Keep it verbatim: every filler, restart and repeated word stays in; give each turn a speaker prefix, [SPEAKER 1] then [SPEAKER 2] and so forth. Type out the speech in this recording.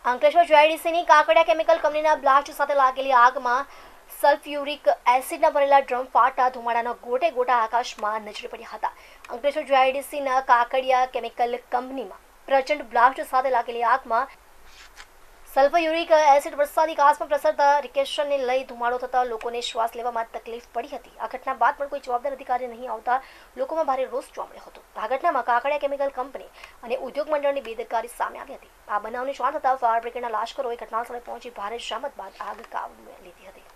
[SPEAKER 1] અંકલેશ્વર જીઆઈડીસીની કાકડિયા કેમિકલ કંપનીના બ્લાસ્ટ સાથે લાગેલી આગમાં સલ્ફ્યુરિક એસિડના ભરેલા ડ્રમ ફાટતા ધુમાડાના ગોટે ગોટા આકાશમાં નજરે પડ્યા હતા. અંકલેશ્વર જીઆઈડીસીના કાકડિયા કેમિકલ કંપનીમાં પ્રચંડ બ્લાસ્ટ સાથે લાગેલી આગમાં સલ્ફ્યુરિક એસિડ વરસાદી કાચમાં પ્રસરતા રિકેશનને લઈ ધુમાડો થતાં લોકોને શ્વાસ લેવામાં તકલીફ પડી હતી. આ ઘટના બાદ પણ કોઈ જવાબદાર અધિકારી નહીં આવતા લોકોમાં ભારે રોષ જોવા મળ્યો હતો. આ ઘટનામાં કાકડિયા કેમિકલ કંપની અને ઉદ્યોગ મંડળની બેદરકારી સામે આવી હતી. આ બનાવની જાણ થતાં ફાયર બ્રિગેડના લાશ્કરોએ ઘટનાસ્થળે પહોંચી ભારે જહેમત બાદ આગ કાબૂમાં લીધી હતી.